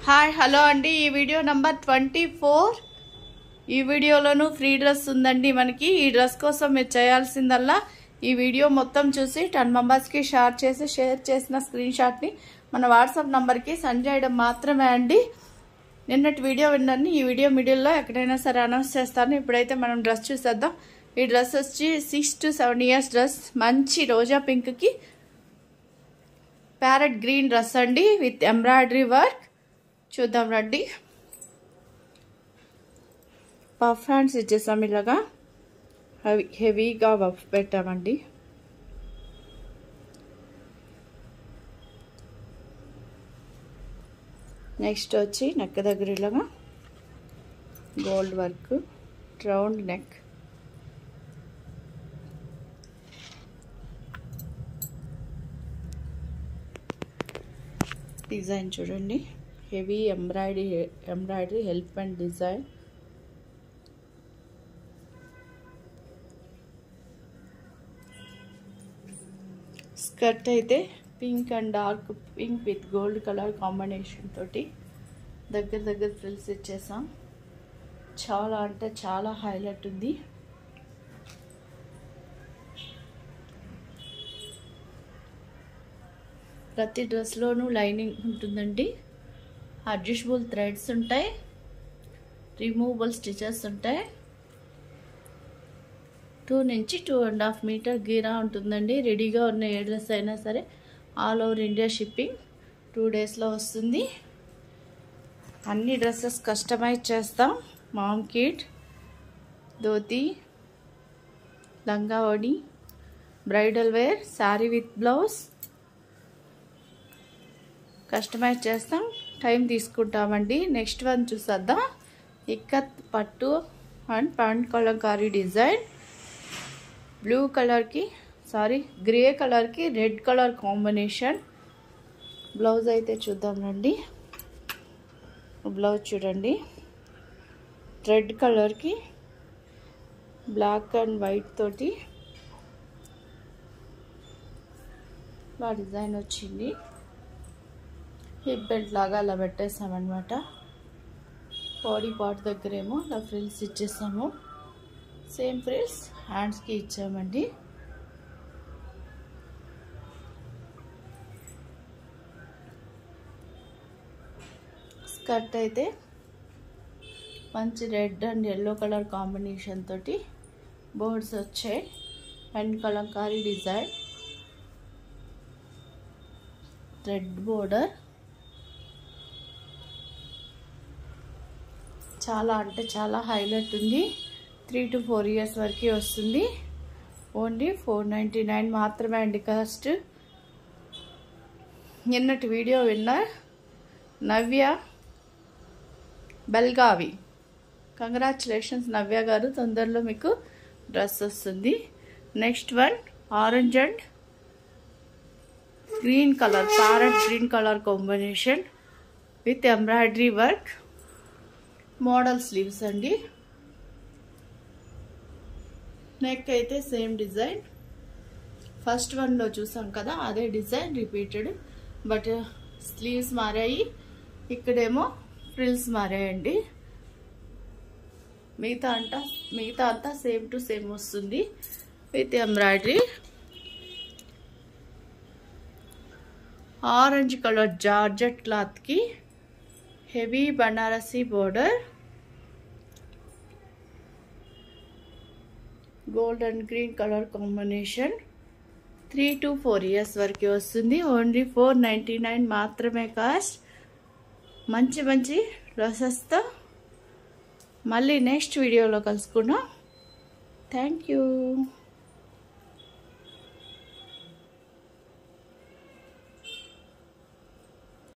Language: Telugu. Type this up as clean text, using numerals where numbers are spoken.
హాయ్ హలో అండి, ఈ వీడియో నంబర్ 24. ఈ వీడియోలోనూ ఫ్రీ డ్రెస్ ఉందండి మనకి. ఈ డ్రెస్ కోసం మీరు చేయాల్సిందల్లా ఈ వీడియో మొత్తం చూసి 10 మెంబర్స్కి షేర్ చేసిన స్క్రీన్ షాట్ని మన వాట్సాప్ నంబర్కి సెండ్ చేయడం మాత్రమే అండి. నిన్నటి వీడియో విన్నాను, ఈ వీడియో మిడిల్లో ఎక్కడైనా సరే అనౌన్స్ చేస్తాను. ఇప్పుడైతే మనం డ్రెస్ చూసేద్దాం. ఈ డ్రెస్ వచ్చి 6 to 7 years డ్రెస్, మంచి రోజా పింక్కి ప్యారెట్ గ్రీన్ డ్రెస్ అండి విత్ ఎంబ్రాయిడరీ వర్క్. చూద్దాం రండి. పఫ్ హ్యాండ్స్ ఇచ్చేసాం, ఇలాగా హెవీగా పఫ్ పెట్టామండి. నెక్స్ట్ వచ్చి నెక్ దగ్గర ఇలాగా gold work, round neck. Design చూడండి, heavy embroidery help and design. Skirt అయితే pink and dark pink with gold colour combination తోటి దగ్గర ఫ్రిల్స్ ఇచ్చేసాం. చాలా అంటే చాలా హైలైట్ ఉంది. ప్రతి డ్రెస్లోనూ లైనింగ్ ఉంటుందండి, అడ్జస్టబుల్ థ్రెడ్స్ ఉంటాయి, రిమూవబుల్ స్టిచెస్ ఉంటాయి. 2 నుంచి 2.5 మీటర్ గీరా ఉంటుందండి. రెడీగా ఉన్న ఏ డ్రెస్ అయినా సరే ఆల్ ఓవర్ ఇండియా షిప్పింగ్ 2 డేస్లో వస్తుంది. అన్ని డ్రెస్సెస్ కస్టమైజ్ చేస్తాం. మామ్ కిట్, ధోతి, లంగా ఓణి, bridal wear, sari with blouse customise చేస్తాం. టైం తీసుకుంటామండి. నెక్స్ట్ వన్ చూసేద్దాం. ఇక్కత్ పట్టు and pant Kalamkari design. Blue కలర్కి గ్రే కలర్కి రెడ్ కలర్ కాంబినేషన్. బ్లౌజ్ అయితే చూద్దాం రండి. బ్లౌజ్ చూడండి, రెడ్ కలర్కి బ్లాక్ అండ్ వైట్ తోటి ఇలా డిజైన్ వచ్చింది. హిప్ బెల్ట్ లాగా అలా పెట్టేసామన్నమాట. బాడీ పార్ట్ దగ్గరేమో అలా ఫ్రిల్స్ ఇచ్చేసాము. సేమ్ ఫ్రిల్స్ హ్యాండ్స్కి ఇచ్చామండి. స్కర్ట్ అయితే మంచి red and yellow colour combination తోటి బోర్డ్స్ వచ్చాయి and Kalamkari design, red border. చాలా అంటే చాలా హైలైట్ ఉంది. 3 to 4 years వరకు వస్తుంది. ఓన్లీ 499 మాత్రమే అండి కాస్ట్. నిన్నటి video winner Navya Belgavi. Congratulations Navya గారు, తొందరలో మీకు డ్రెస్ వస్తుంది. Next one orange and green colour, parrot green colour combination with embroidery work, model sleeves అండి. నెక్ అయితే సేమ్ డిజైన్, ఫస్ట్ వన్లో చూసాం కదా అదే డిజైన్ రిపీటెడ్, బట్ స్లీవ్స్ మారాయి, ఇక్కడేమో ఫ్రిల్స్ మారాయండి. మిగతా అంతా సేమ్ టు సేమ్ వస్తుంది with embroidery. Orange colour georgette క్లాత్కి heavy Banarasi border, gold and green colour combination. 3 to 4 years వరకు వస్తుంది. ఓన్లీ 499 మాత్రమే కాస్ట్. మంచి డ్రెస్సెస్తో మళ్ళీ నెక్స్ట్ వీడియోలో కలుసుకుందాం. Thank you.